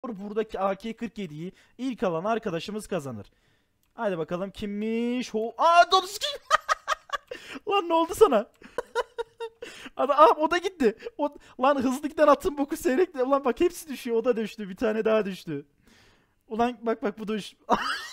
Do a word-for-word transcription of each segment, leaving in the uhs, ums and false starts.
Buradaki A K kırk yediyi ilk alan arkadaşımız kazanır. Hadi bakalım kimmiş? Ho Aa Donuski. Lan ne oldu sana? Adam, aa, o da gitti. O, lan hızlı giden atın boku seyrek. Ulan bak hepsi düşüyor. O da düştü. Bir tane daha düştü. Ulan bak bak bu da düş.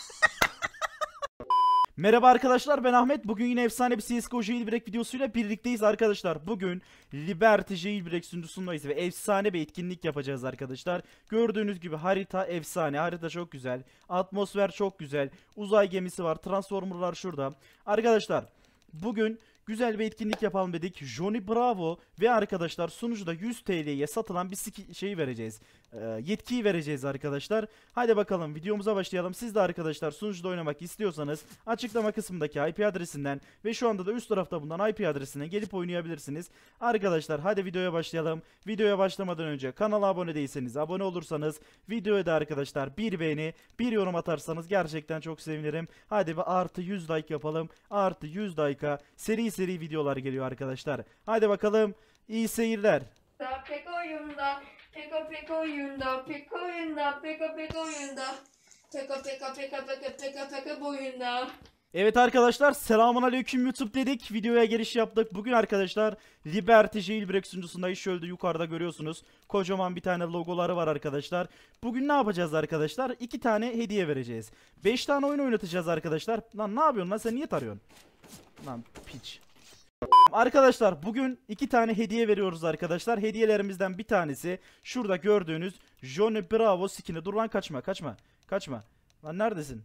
Merhaba arkadaşlar, ben Ahmet. Bugün yine efsane bir C S G O Jailbreak videosuyla birlikteyiz arkadaşlar. Bugün Liberty Jailbreak sunucusundayız ve efsane bir etkinlik yapacağız arkadaşlar. Gördüğünüz gibi harita efsane, harita çok güzel, atmosfer çok güzel, uzay gemisi var, transformerlar şurada. Arkadaşlar bugün güzel bir etkinlik yapalım dedik. Johnny Bravo ve arkadaşlar sunucuda yüz T L'ye satılan bir şeyi vereceğiz. Ee, yetkiyi vereceğiz arkadaşlar. Hadi bakalım videomuza başlayalım. Siz de arkadaşlar sunucuda oynamak istiyorsanız açıklama kısmındaki I P adresinden ve şu anda da üst tarafta bulunan I P adresinden gelip oynayabilirsiniz. Arkadaşlar hadi videoya başlayalım. Videoya başlamadan önce kanala abone değilseniz abone olursanız, videoya da arkadaşlar bir beğeni, bir yorum atarsanız gerçekten çok sevinirim. Hadi artı yüz like yapalım. Artı yüz like'a seri seri videolar geliyor arkadaşlar. Hadi bakalım, iyi seyirler. Pek oyunda, peko pek oyunda, pek oyunda, peko pek oyunda, peko peko peko peko peko peko boyunda. Evet arkadaşlar, selamun aleyküm YouTube dedik. Videoya giriş yaptık. Bugün arkadaşlar Liberty Jailbreak sunucusundayız. Şöyle yukarıda görüyorsunuz. Kocaman bir tane logoları var arkadaşlar. Bugün ne yapacağız arkadaşlar? iki tane hediye vereceğiz. beş tane oyun oynatacağız arkadaşlar. Lan ne yapıyorsun lan, sen niye tarıyorsun? Lan piç. Arkadaşlar bugün iki tane hediye veriyoruz arkadaşlar. Hediyelerimizden bir tanesi şurada gördüğünüz Johnny Bravo skin'i. Dur lan, kaçma kaçma kaçma. Lan neredesin?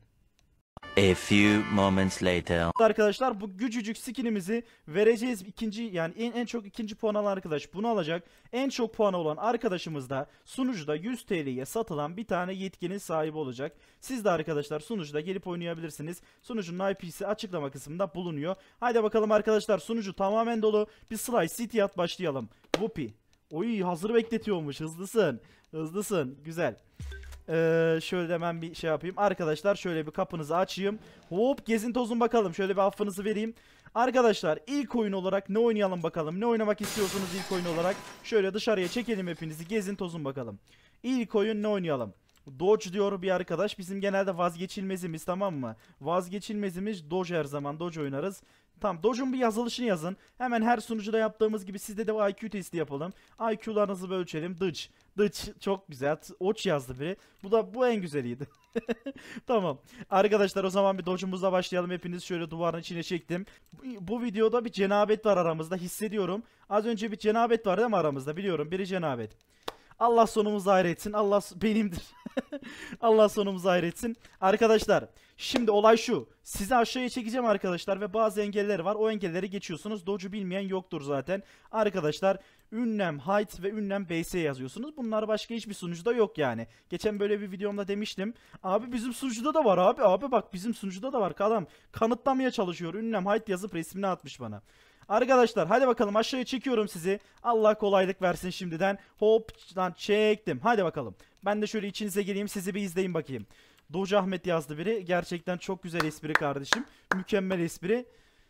A few moments later. Arkadaşlar bu küçücük skinimizi vereceğiz. İkinci yani en, en çok ikinci puan alan arkadaş bunu alacak. En çok puanı olan arkadaşımız da sunucuda yüz T L'ye satılan bir tane yetkinin sahibi olacak. Siz de arkadaşlar sunucuda gelip oynayabilirsiniz. Sunucunun I P'si açıklama kısmında bulunuyor. Haydi bakalım arkadaşlar, sunucu tamamen dolu. Bir Slice City at başlayalım. Whoopi. Oy, hazır bekletiyormuş. Hızlısın. Hızlısın. Güzel. Ee, şöyle hemen bir şey yapayım. Arkadaşlar şöyle bir kapınızı açayım. Hop, gezin tozun bakalım. Şöyle bir affınızı vereyim. Arkadaşlar ilk oyun olarak ne oynayalım bakalım. Ne oynamak istiyorsunuz ilk oyun olarak? Şöyle dışarıya çekelim hepinizi. Gezin tozun bakalım. İlk oyun ne oynayalım? Dodge diyor bir arkadaş. Bizim genelde vazgeçilmezimiz, tamam mı? Vazgeçilmezimiz Dodge, her zaman Dodge oynarız. Tamam, Dodge'un bir yazılışını yazın. Hemen her sunucuda yaptığımız gibi sizde de I Q testi yapalım. I Q'larınızı ölçelim. Dodge. Dodge çok güzel. Oç yazdı biri. Bu da bu en güzeliydi. Tamam. Arkadaşlar o zaman bir Dodge'umuzla başlayalım. Hepiniz şöyle duvarın içine çektim. Bu, bu videoda bir cenabet var aramızda, hissediyorum. Az önce bir cenabet var değil mi aramızda? Biliyorum, biri cenabet. Allah sonumuzu hayretsin. Allah benimdir. Allah sonumuzu hayretsin. Arkadaşlar şimdi olay şu. Sizi aşağıya çekeceğim arkadaşlar ve bazı engeller var. O engelleri geçiyorsunuz. Dodge'u bilmeyen yoktur zaten. Arkadaşlar ünlem height ve ünlem base yazıyorsunuz. Bunlar başka hiçbir sunucuda yok yani. Geçen böyle bir videomda demiştim. Abi bizim sunucuda da var abi. Abi bak bizim sunucuda da var. Adam kanıtlamaya çalışıyor. Ünlem height yazıp resmini atmış bana. Arkadaşlar hadi bakalım, aşağıya çekiyorum sizi. Allah kolaylık versin şimdiden. Hop lan çektim. Hadi bakalım. Ben de şöyle içinize geleyim, sizi bir izleyin bakayım. Doge Ahmet yazdı biri. Gerçekten çok güzel espri kardeşim. Mükemmel espri.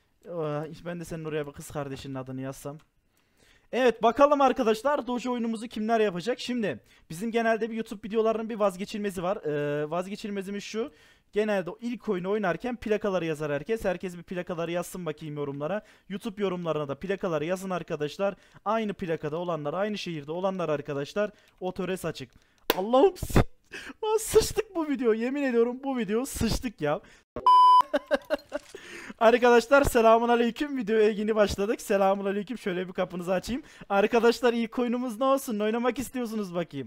Ben de senin oraya bir kız kardeşinin adını yazsam. Evet bakalım arkadaşlar, Doge oyunumuzu kimler yapacak? Şimdi bizim genelde bir YouTube videolarının bir vazgeçilmezi var. Ee, vazgeçilmezimiz şu. Genelde ilk oyunu oynarken plakaları yazar herkes. Herkes bir plakaları yazsın bakayım yorumlara. YouTube yorumlarına da plakaları yazın arkadaşlar. Aynı plakada olanlar, aynı şehirde olanlar arkadaşlar. Otores açık. Allah'ım lan sıçtık bu video. Yemin ediyorum bu video sıçtık ya. Arkadaşlar selamun aleyküm, videoya yeni başladık. Selamun aleyküm, şöyle bir kapınızı açayım. Arkadaşlar ilk oyunumuz ne olsun? Ne oynamak istiyorsunuz bakayım?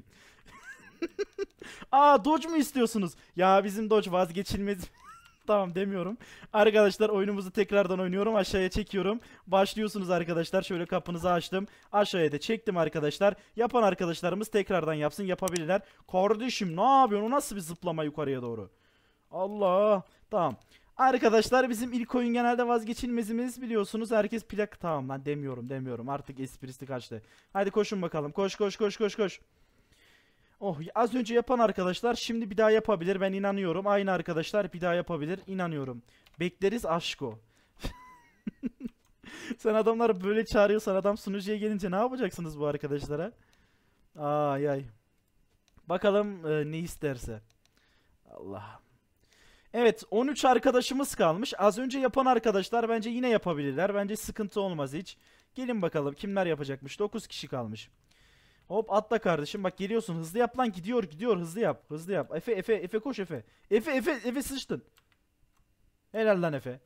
Aa, Dodge mu istiyorsunuz? Ya bizim Dodge vazgeçilmez. Tamam demiyorum. Arkadaşlar oyunumuzu tekrardan oynuyorum. Aşağıya çekiyorum. Başlıyorsunuz arkadaşlar. Şöyle kapınızı açtım. Aşağıya da çektim arkadaşlar. Yapan arkadaşlarımız tekrardan yapsın. Yapabilirler. Kardeşim ne yapıyorsun? O nasıl bir zıplama yukarıya doğru? Allah. Tamam. Arkadaşlar bizim ilk oyun genelde vazgeçilmezimiz, biliyorsunuz. Herkes plak, tamam lan demiyorum demiyorum. Artık esprisi kaçtı. Hadi koşun bakalım. Koş koş koş koş koş. Oh, az önce yapan arkadaşlar şimdi bir daha yapabilir, ben inanıyorum. Aynı arkadaşlar bir daha yapabilir, inanıyorum. Bekleriz aşko. Sen adamları böyle çağırıyorsan, adam sunucuya gelince ne yapacaksınız bu arkadaşlara? Ay ay. Bakalım e, ne isterse. Allah. Evet, on üç arkadaşımız kalmış. Az önce yapan arkadaşlar bence yine yapabilirler. Bence sıkıntı olmaz hiç. Gelin bakalım kimler yapacakmış. dokuz kişi kalmış. Hop atla kardeşim. Bak geliyorsun. Hızlı yap lan. Gidiyor gidiyor. Hızlı yap. Hızlı yap. Efe Efe Efe koş Efe. Efe Efe Efe sıçtın. Helal lan Efe.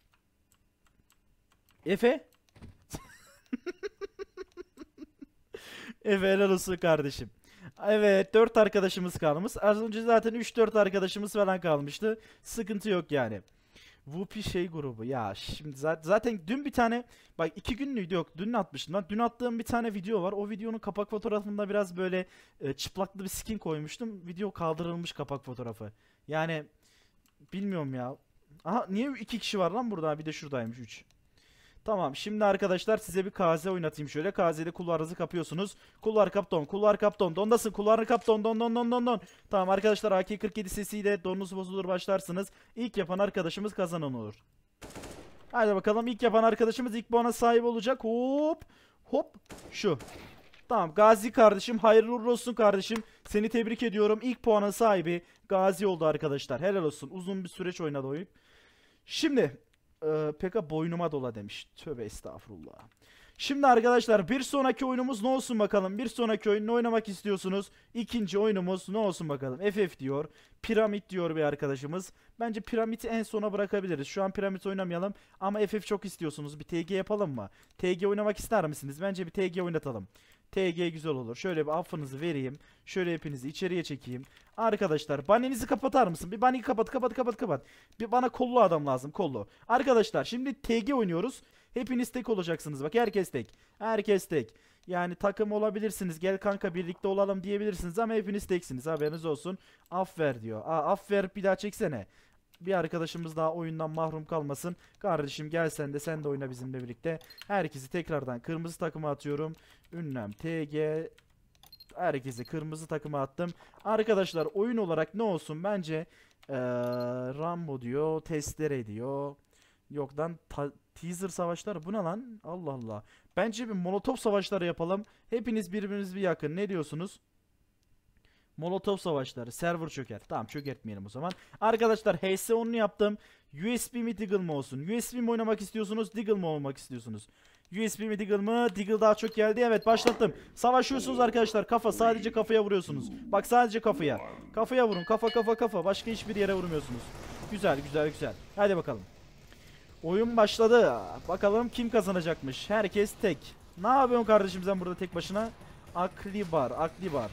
Efe. Efe helal olsun kardeşim. Evet, dört arkadaşımız kalmış. Az önce zaten üç dört arkadaşımız falan kalmıştı. Sıkıntı yok yani. Whoopi şey grubu ya, şimdi zaten, zaten dün bir tane, bak iki günlüydü, yok dün atmıştım lan. Dün attığım bir tane video var. O videonun kapak fotoğrafında biraz böyle e, çıplaklı bir skin koymuştum. Video kaldırılmış kapak fotoğrafı. Yani bilmiyorum ya. Aha, niye iki kişi var lan burada? Bir de şuradaymış üç. Tamam, şimdi arkadaşlar size bir K Z oynatayım şöyle. K Z'de kulvarınızı kapıyorsunuz. Kulvar kap don, kulvar kap don. Dondasın, kulvarını kap don, don don don don don. Tamam arkadaşlar, A K kırk yedi sesiyle donunuz bozulur başlarsınız. İlk yapan arkadaşımız kazanan olur. Hadi bakalım, ilk yapan arkadaşımız ilk puana sahip olacak. Hop hop şu. Tamam Gazi kardeşim, hayırlı uğurlu olsun kardeşim. Seni tebrik ediyorum. İlk puanın sahibi Gazi oldu arkadaşlar. Helal olsun. Uzun bir süreç oynadı oyun. Şimdi Ee, Pekka boynuma dola demiş. Tövbe estağfurullah. Şimdi arkadaşlar bir sonraki oyunumuz ne olsun bakalım. Bir sonraki oyun ne oynamak istiyorsunuz? İkinci oyunumuz ne olsun bakalım. F F diyor. Piramit diyor bir arkadaşımız. Bence piramiti en sona bırakabiliriz. Şu an piramit oynamayalım. Ama F F çok istiyorsunuz. Bir T G yapalım mı? T G oynamak ister misiniz? Bence bir T G oynatalım. T G güzel olur. Şöyle bir affınızı vereyim. Şöyle hepinizi içeriye çekeyim. Arkadaşlar banenizi kapatar mısın? Bir baneyi kapat kapat kapat kapat. Bir bana kollu adam lazım, kollu. Arkadaşlar şimdi T G oynuyoruz. Hepiniz tek olacaksınız. Bak herkes tek. Herkes tek. Yani takım olabilirsiniz. Gel kanka birlikte olalım diyebilirsiniz ama hepiniz teksiniz. Haberiniz olsun. Aff ver diyor. Aa, aff ver, bir daha çeksene. Bir arkadaşımız daha oyundan mahrum kalmasın. Kardeşim gel sen de, sen de oyna bizimle birlikte. Herkesi tekrardan kırmızı takıma atıyorum. Ünlem T G. Herkese kırmızı takıma attım. Arkadaşlar oyun olarak ne olsun? Bence ee, Rambo diyor. Testere diyor. Yok lan, teaser savaşlar. Bu ne lan? Allah Allah. Bence bir Molotov savaşları yapalım. Hepiniz birbiriniz bir yakın. Ne diyorsunuz? Molotov savaşları. Server çöker. Tamam, çökertmeyelim o zaman. Arkadaşlar H S on'u yaptım. U S B mi Deagle mi olsun? U S B mi oynamak istiyorsunuz? Deagle mi olmak istiyorsunuz? U S B mi Deagle mı? Deagle daha çok geldi. Evet, başlattım. Savaşıyorsunuz arkadaşlar. Kafa. Sadece kafaya vuruyorsunuz. Bak sadece kafaya. Kafaya vurun. Kafa kafa kafa. Başka hiçbir yere vurmuyorsunuz. Güzel güzel güzel. Hadi bakalım. Oyun başladı. Bakalım kim kazanacakmış. Herkes tek. Ne yapıyorsun kardeşim sen burada tek başına? Aklibar. Aklibar.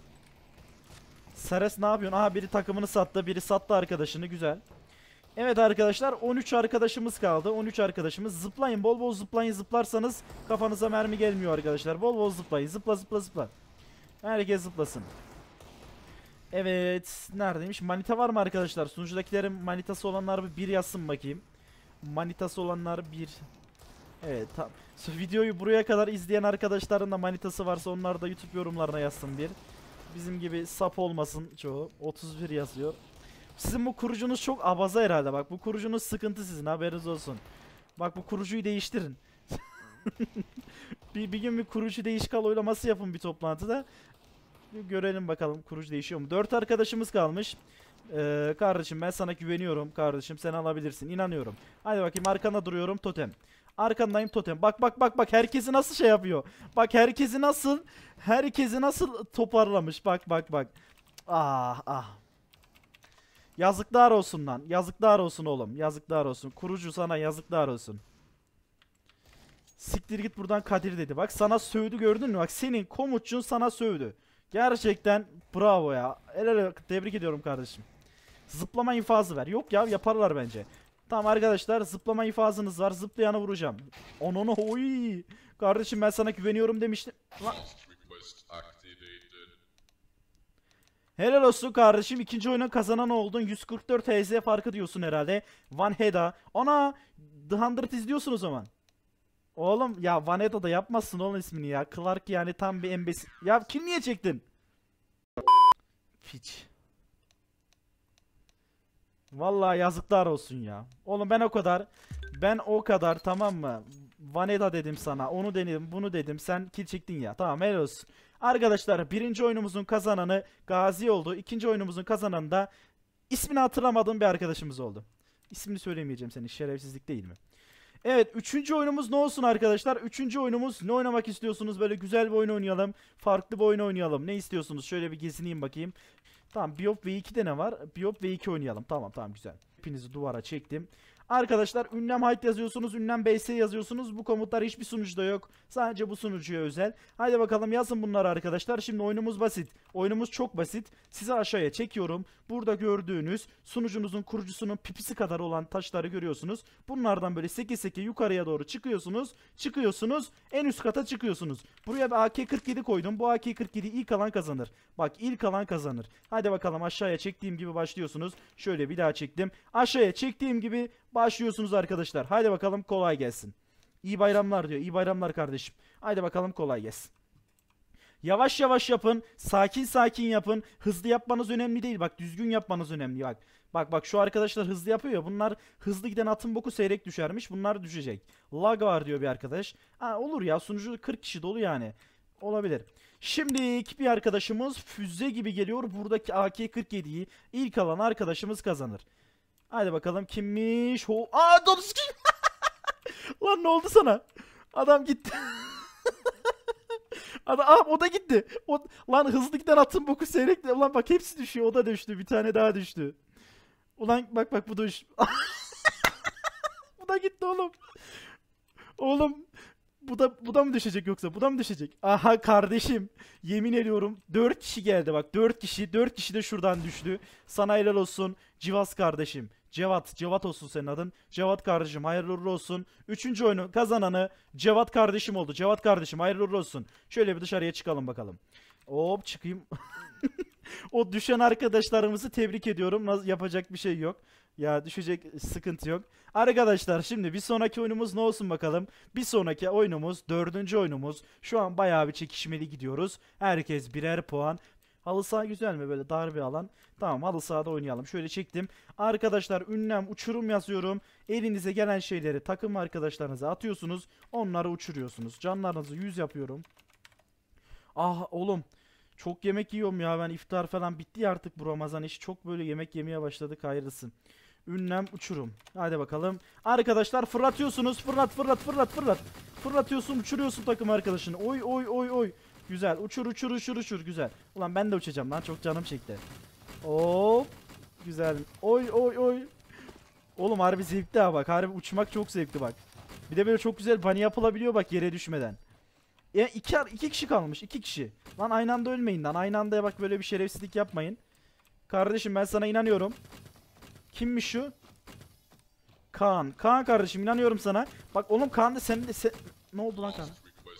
Seres ne yapıyorsun? Aha, biri takımını sattı. Biri sattı arkadaşını. Güzel. Evet arkadaşlar, on üç arkadaşımız kaldı. on üç arkadaşımız. Zıplayın. Bol bol zıplayın. Zıplarsanız kafanıza mermi gelmiyor arkadaşlar. Bol bol zıplayın. Zıpla zıpla zıpla. Herkes zıplasın. Evet. Neredeymiş? Manita var mı arkadaşlar? Sunucudakilerin manitası olanlar bir, bir yazsın bakayım. Manitası olanlar bir. Evet tamam. Videoyu buraya kadar izleyen arkadaşların da manitası varsa onlar da YouTube yorumlarına yazsın bir. Bizim gibi sap olmasın çoğu. otuz bir yazıyor. Sizin bu kurucunuz çok abaza herhalde. Bak bu kurucunuz sıkıntı, sizin haberiniz olsun. Bak bu kurucuyu değiştirin. bir, bir gün bir kurucu değişikal oylaması yapın bir toplantıda. Bir görelim bakalım kurucu değişiyor mu. dört arkadaşımız kalmış. Ee, kardeşim ben sana güveniyorum kardeşim, sen alabilirsin, inanıyorum. Hadi bakayım, arkanda duruyorum, totem. Arkandayım, totem. Bak bak bak bak, herkesi nasıl şey yapıyor. Bak herkesi nasıl herkesi nasıl toparlamış. Bak bak bak. Ah ah. Yazıklar olsun lan. Yazıklar olsun oğlum. Yazıklar olsun. Kurucu sana yazıklar olsun. Siktir git buradan Kadir dedi. Bak sana sövdü, gördün mü? Bak senin komutçun sana sövdü. Gerçekten bravo ya. El ele, tebrik ediyorum kardeşim. Zıplama infazı ver. Yok ya, yaparlar bence. Tamam arkadaşlar, zıplama infazınız var. Zıplayanı vuracağım. Onu oy. Kardeşim ben sana güveniyorum demiştim. Lan. Helal olsun kardeşim. İkinci oyunu kazanan oldun. yüz kırk dört H Z farkı diyorsun herhalde. Van Heda. Ana. The Hundred izliyorsun o zaman. Oğlum ya, Van Heda da yapmazsın oğlum ismini ya. Clark yani tam bir embesi. Ya kim niye çektin? Piç. Vallahi yazıklar olsun ya. Oğlum ben o kadar. Ben o kadar, tamam mı? Van Heda dedim sana. Onu dedim, bunu dedim. Sen kill çektin ya. Tamam, helal olsun. Arkadaşlar birinci oyunumuzun kazananı Gazi oldu. İkinci oyunumuzun kazananı da ismini hatırlamadığım bir arkadaşımız oldu. İsmini söylemeyeceğim, senin şerefsizlik değil mi? Evet, üçüncü oyunumuz ne olsun arkadaşlar? Üçüncü oyunumuz ne oynamak istiyorsunuz? Böyle güzel bir oyun oynayalım. Farklı bir oyun oynayalım. Ne istiyorsunuz? Şöyle bir gezineyim bakayım. Tamam, Biop V iki'de ne var? Biop V iki oynayalım. Tamam tamam, güzel. Hepinizi duvara çektim. Arkadaşlar ünlem height yazıyorsunuz, ünlem bs yazıyorsunuz. Bu komutlar hiçbir sunucuda yok. Sadece bu sunucuya özel. Haydi bakalım yazın bunları arkadaşlar. Şimdi oyunumuz basit. Oyunumuz çok basit. Sizi aşağıya çekiyorum. Burada gördüğünüz sunucunuzun kurucusunun pipisi kadar olan taşları görüyorsunuz. Bunlardan böyle seke seke yukarıya doğru çıkıyorsunuz. Çıkıyorsunuz. En üst kata çıkıyorsunuz. Buraya bir A K kırk yedi koydum. Bu A K kırk yedi ilk alan kazanır. Bak, ilk alan kazanır. Haydi bakalım, aşağıya çektiğim gibi başlıyorsunuz. Şöyle bir daha çektim. Aşağıya çektiğim gibi başlıyorsunuz arkadaşlar. Haydi bakalım, kolay gelsin. İyi bayramlar diyor. İyi bayramlar kardeşim. Haydi bakalım, kolay gelsin. Yavaş yavaş yapın. Sakin sakin yapın. Hızlı yapmanız önemli değil. Bak, düzgün yapmanız önemli. Bak. Bak bak, şu arkadaşlar hızlı yapıyor ya. Bunlar hızlı giden atın boku seyrek düşermiş. Bunlar düşecek. Lag var diyor bir arkadaş. Ha, olur ya, sunucu kırk kişi dolu yani. Olabilir. Şimdi bir arkadaşımız füze gibi geliyor. Buradaki A K kırk yediyi ilk alan arkadaşımız kazanır. Haydi bakalım, kimmiş? Ho Aa, dur. Lan ne oldu sana? Adam gitti. Adam, aa, o da gitti. O, lan hızlı giden atın boku seyrek. Ulan bak, hepsi düşüyor. O da düştü. Bir tane daha düştü. Ulan bak bak, bu düş. Bu da gitti oğlum. Oğlum, bu da bu da mı düşecek yoksa? Bu da mı düşecek? Aha kardeşim. Yemin ediyorum dört kişi geldi bak. dört kişi. dört kişi de şuradan düştü. Sana helal olsun. Civas kardeşim. Cevat. Cevat olsun senin adın. Cevat kardeşim, hayırlı uğurlu olsun. Üçüncü oyunu kazananı Cevat kardeşim oldu. Cevat kardeşim, hayırlı uğurlu olsun. Şöyle bir dışarıya çıkalım bakalım. Hop, çıkayım. O düşen arkadaşlarımızı tebrik ediyorum. Nasıl, yapacak bir şey yok. Ya, düşecek, sıkıntı yok. Arkadaşlar şimdi bir sonraki oyunumuz ne olsun bakalım. Bir sonraki oyunumuz, dördüncü oyunumuz. Şu an bayağı bir çekişmeli gidiyoruz. Herkes birer puan. Halı saha güzel mi, böyle dar bir alan? Tamam, halı sahada oynayalım. Şöyle çektim. Arkadaşlar ünlem uçurum yazıyorum. Elinize gelen şeyleri takım arkadaşlarınıza atıyorsunuz. Onları uçuruyorsunuz. Canlarınızı yüz yapıyorum. Ah oğlum. Çok yemek yiyorum ya ben, iftar falan bitti artık, bu Ramazan işi. Çok böyle yemek yemeye başladık, hayırlısı. Ünlem uçurum. Hadi bakalım. Arkadaşlar fırlatıyorsunuz. Fırlat fırlat fırlat fırlat. Fırlatıyorsun, uçuruyorsun takım arkadaşını. Oy oy oy oy. Güzel. Uçur uçur uçur uçur, güzel. Ulan ben de uçacağım lan, çok canım çekti. Hop. Güzel. Oy oy oy. Oğlum harbi zevkli ha bak. Harbi uçmak çok zevkli bak. Bir de böyle çok güzel bunny yapılabiliyor bak, yere düşmeden. Ya iki, iki kişi kalmış, iki kişi. Lan aynı anda ölmeyin lan. Aynı anda bak, böyle bir şerefsizlik yapmayın. Kardeşim ben sana inanıyorum. Kimmiş şu? Kaan. Kaan kardeşim, inanıyorum sana. Bak oğlum, Kaan da sen de sen... Ne oldu lan Kaan?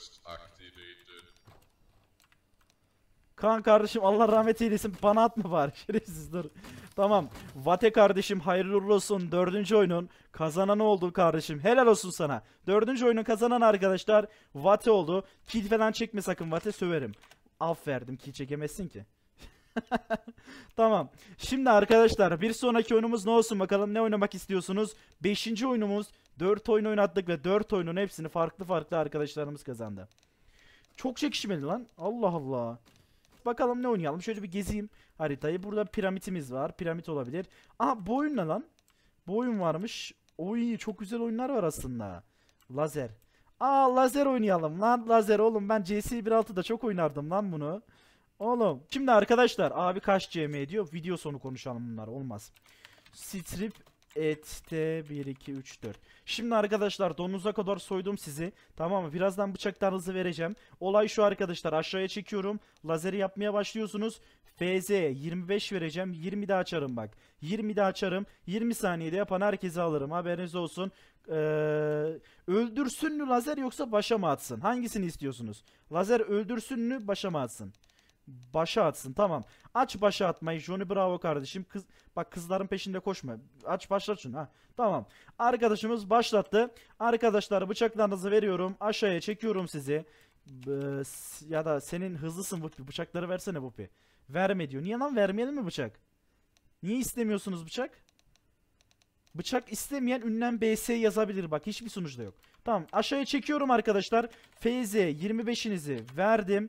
Kaan kardeşim, Allah rahmet eylesin. Bana atma bari, şerefsiz, dur. Tamam. Vate kardeşim, hayırlı uğurlu olsun. Dördüncü oyunun kazananı oldu kardeşim. Helal olsun sana. Dördüncü oyunun kazanan arkadaşlar Vate oldu. Kill falan çekme sakın Vate, söverim. Af verdim, kill çekemezsin ki. Tamam. Şimdi arkadaşlar bir sonraki oyunumuz ne olsun bakalım, ne oynamak istiyorsunuz? Beşinci oyunumuz. Dört oyun oynattık ve dört oyunun hepsini farklı farklı arkadaşlarımız kazandı. Çok çekişmeli lan. Allah Allah. Bakalım ne oynayalım. Şöyle bir gezeyim haritayı. Burada piramitimiz var. Piramit olabilir. Aha, bu oyun ne lan? Bu oyun varmış. Oy, çok güzel oyunlar var aslında. Lazer. Aa, lazer oynayalım lan. Lazer oğlum, ben C S bir nokta altıda çok oynardım lan bunu. Oğlum. Şimdi arkadaşlar abi kaç C M ediyor? Video sonu konuşalım bunlar. Olmaz. Strip et t bir iki üç dört. Şimdi arkadaşlar donuza kadar soydum sizi. Tamam mı? Birazdan bıçaklarınızı vereceğim. Olay şu arkadaşlar. Aşağıya çekiyorum. Lazeri yapmaya başlıyorsunuz. F Z yirmi beş vereceğim. yirmi de açarım bak. yirmi de açarım. yirmi saniyede yapan herkese alırım. Haberiniz olsun. Ee, öldürsün mü lazer yoksa başa mı atsın? Hangisini istiyorsunuz? Lazer öldürsün mü başa mı atsın? Başa atsın, tamam. Aç başa atmayı Johnny, bravo kardeşim. Kız, bak kızların peşinde koşma. Aç başlat şunu ha. Tamam. Arkadaşımız başlattı. Arkadaşlar bıçaklarınızı veriyorum. Aşağıya çekiyorum sizi. B ya da senin hızlısın Vupi. Bıçakları versene Vupi. Verme diyor. Niye lan, vermeyelim mi bıçak? Niye istemiyorsunuz bıçak? Bıçak istemeyen ünlem B S yazabilir bak. Hiçbir sonuçta yok. Tamam. Aşağıya çekiyorum arkadaşlar. F Z yirmi beşinizi verdim.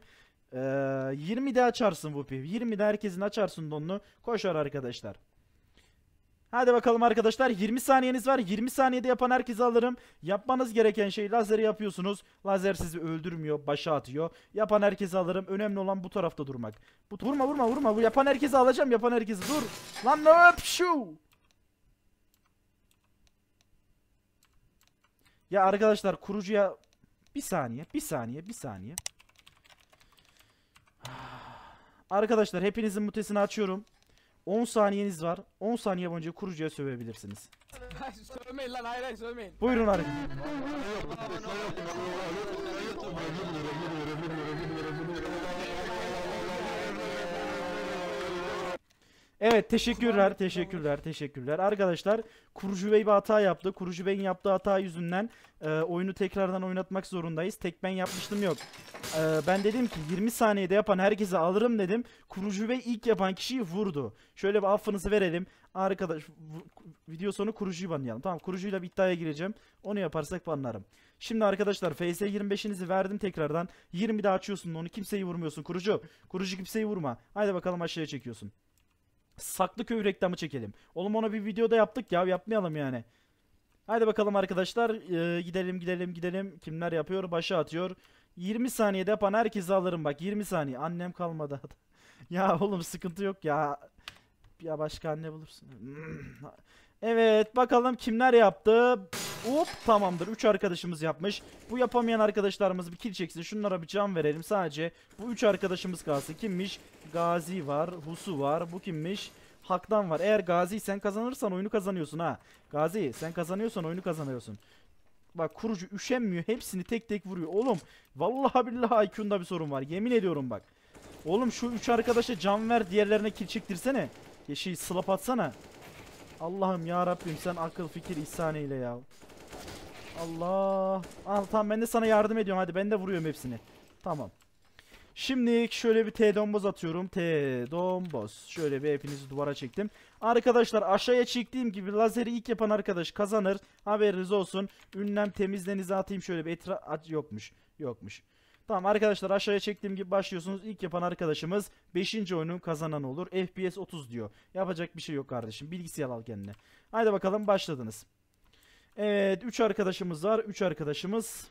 Ee, yirmide açarsın Vupi. yirmide herkesin açarsın donunu. Koşar arkadaşlar. Hadi bakalım arkadaşlar. yirmi saniyeniz var. yirmi saniyede yapan herkesi alırım. Yapmanız gereken şey lazeri yapıyorsunuz. Lazer sizi öldürmüyor. Başa atıyor. Yapan herkesi alırım. Önemli olan bu tarafta durmak. Bu vurma vurma vurma. Bu yapan herkesi alacağım. Yapan herkesi dur. Lan hop şu. Ya arkadaşlar kurucuya bir saniye. Bir saniye. Bir saniye. Arkadaşlar hepinizin mutesini açıyorum. on saniyeniz var. on saniye boyunca kurucuya sövebilirsiniz. Sövmeyin lan, hayır hayır sövmeyin. Buyurun arkadaşlar. Evet teşekkürler teşekkürler teşekkürler arkadaşlar, Kurucu Bey bir hata yaptı. Kurucu Bey'in yaptığı hata yüzünden e, oyunu tekrardan oynatmak zorundayız. Tek ben yapmıştım yok. E, ben dedim ki yirmi saniyede yapan herkese alırım dedim. Kurucu Bey ilk yapan kişiyi vurdu. Şöyle bir affınızı verelim. Arkadaş video sonu kurucuyu banlayalım. Tamam, kurucuyla bir iddiaya gireceğim. Onu yaparsak banlarım. Şimdi arkadaşlar F S yirmi beşinizi verdim tekrardan. yirmide açıyorsun onu, kimseyi vurmuyorsun kurucu. Kurucu kimseyi vurma. Haydi bakalım aşağıya çekiyorsun. Saklıköy reklamı çekelim. Oğlum ona bir videoda yaptık ya, yapmayalım yani. Haydi bakalım arkadaşlar, ee, gidelim gidelim gidelim. Kimler yapıyor? Başa atıyor. yirmi saniyede yapan herkesi alırım bak, yirmi saniye. Annem kalmadı. Ya oğlum sıkıntı yok ya. Ya başka anne bulursun. Evet bakalım kimler yaptı. Hop tamamdır, üç arkadaşımız yapmış. Bu yapamayan arkadaşlarımız bir kill çeksin. Şunlara bir can verelim sadece. Bu üç arkadaşımız kalsın. Kimmiş? Gazi var, Husu var. Bu kimmiş? Hak'tan var. Eğer Gazi sen kazanırsan oyunu kazanıyorsun ha. Gazi sen kazanıyorsan oyunu kazanıyorsun. Bak kurucu üşenmiyor. Hepsini tek tek vuruyor. Oğlum vallahi billahi I Q'nda bir sorun var. Yemin ediyorum bak. Oğlum şu üç arkadaşa can ver, diğerlerine kill çektirsene. Ya şey slap atsana. Allah'ım ya Rabbim sen akıl fikir ihsan eyle ya. Allah. Al tamam, ben de sana yardım ediyorum. Hadi ben de vuruyorum hepsini. Tamam. Şimdi şöyle bir T-domboz atıyorum. T-domboz. Şöyle bir hepinizi duvara çektim. Arkadaşlar aşağıya çektiğim gibi lazeri ilk yapan arkadaş kazanır. Haberiniz olsun. Ünlem temizlenizi atayım şöyle bir etra... Yokmuş. Yokmuş. Tamam arkadaşlar aşağıya çektiğim gibi başlıyorsunuz. İlk yapan arkadaşımız beşinci oyunun kazananı olur. F P S otuz diyor. Yapacak bir şey yok kardeşim. Bilgisayar al kendine. Haydi bakalım başladınız. Evet üç arkadaşımız var. üç arkadaşımız.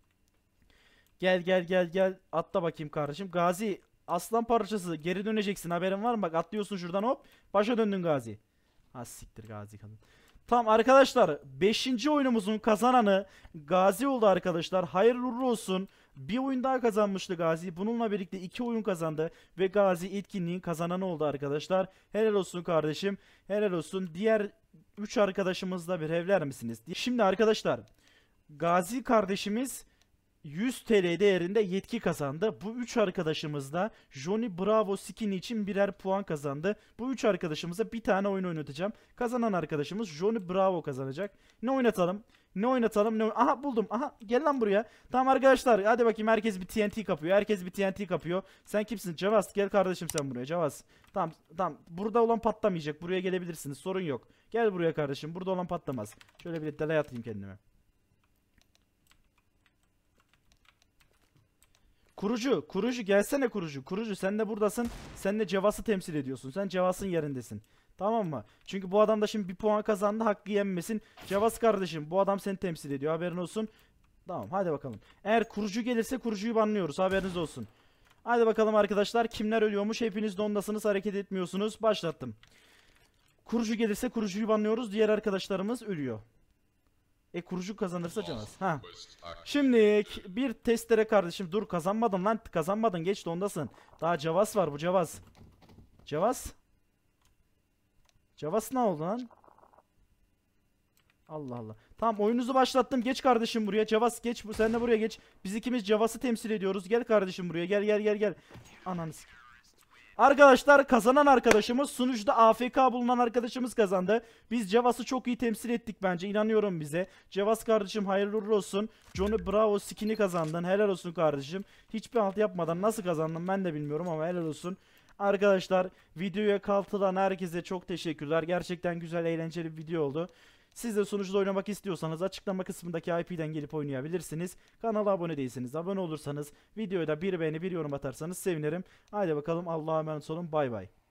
Gel gel gel gel. Atla bakayım kardeşim. Gazi aslan parçası geri döneceksin. Haberin var mı? Bak atlıyorsun şuradan hop. Başa döndün Gazi. Ha siktir Gazi kadın. Tamam arkadaşlar beşinci oyunumuzun kazananı Gazi oldu arkadaşlar. Hayırlı uğurlu olsun. Bir oyun daha kazanmıştı Gazi. Bununla birlikte iki oyun kazandı. Ve Gazi etkinliğin kazananı oldu arkadaşlar. Helal olsun kardeşim. Helal olsun. Diğer üç arkadaşımızla bir evler misiniz? Şimdi arkadaşlar Gazi kardeşimiz yüz T L değerinde yetki kazandı. Bu üç arkadaşımız da Johnny Bravo skin için birer puan kazandı. Bu üç arkadaşımıza bir tane oyun oynatacağım. Kazanan arkadaşımız Johnny Bravo kazanacak. Ne oynatalım? Ne oynatalım? Ne oyn Aha buldum. Aha gel lan buraya. Tamam arkadaşlar hadi bakayım, herkes bir T N T kapıyor. Herkes bir T N T kapıyor. Sen kimsin? Cavaz gel kardeşim sen buraya. Cavaz. Tamam tamam. Burada olan patlamayacak. Buraya gelebilirsiniz. Sorun yok. Gel buraya kardeşim. Burada olan patlamaz. Şöyle bir delay atayım kendime. Kurucu, kurucu gelsene kurucu. Kurucu sen de buradasın. Sen de Cevas'ı temsil ediyorsun. Sen Cevas'ın yerindesin. Tamam mı? Çünkü bu adam da şimdi bir puan kazandı. Hakkı yenmesin. Cevas kardeşim bu adam seni temsil ediyor. Haberin olsun. Tamam hadi bakalım. Eğer kurucu gelirse kurucuyu banlıyoruz. Haberiniz olsun. Hadi bakalım arkadaşlar. Kimler ölüyormuş? Hepiniz dondasınız. Hareket etmiyorsunuz. Başlattım. Kurucu gelirse kurucuyu banlıyoruz. Diğer arkadaşlarımız ölüyor. E kurucu kazanırsa Cevaz. Ha. Şimdi bir testere kardeşim. Dur kazanmadın lan. Kazanmadın. Geç dondasın. Daha Cevaz var bu Cevaz. Cevaz. Cevaz ne oldu lan? Allah Allah. Tamam oyununuzu başlattım. Geç kardeşim buraya. Cevaz geç. Sen de buraya geç. Biz ikimiz Cevaz'ı temsil ediyoruz. Gel kardeşim buraya. Gel gel gel gel. Ananı s- Arkadaşlar kazanan arkadaşımız, sunucuda A F K bulunan arkadaşımız kazandı. Biz Cevaz'ı çok iyi temsil ettik bence. İnanıyorum bize. Cevaz kardeşim hayırlı uğurlu olsun. Johnny Bravo skin'i kazandın. Helal olsun kardeşim. Hiçbir halt yapmadan nasıl kazandın ben de bilmiyorum ama helal olsun. Arkadaşlar videoya katılan herkese çok teşekkürler. Gerçekten güzel eğlenceli bir video oldu. Siz de sunucuda oynamak istiyorsanız açıklama kısmındaki I P'den gelip oynayabilirsiniz. Kanala abone değilseniz abone olursanız, videoya da bir beğeni bir yorum atarsanız sevinirim. Haydi bakalım, Allah'a emanet olun, bay bay.